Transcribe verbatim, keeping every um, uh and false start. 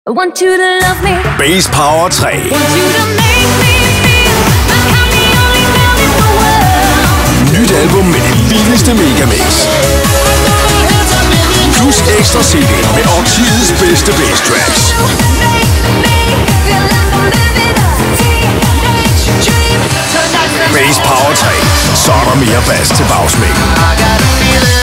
I want you to love me. Bass Power tre. Want you to make me feel like I'm the only girl in the world. Nyt album med det vildeste megamix. Plus ekstra C D med årtiets bedste bass tracks. Bass Power tre. Så er der mere bass til bagsmækken.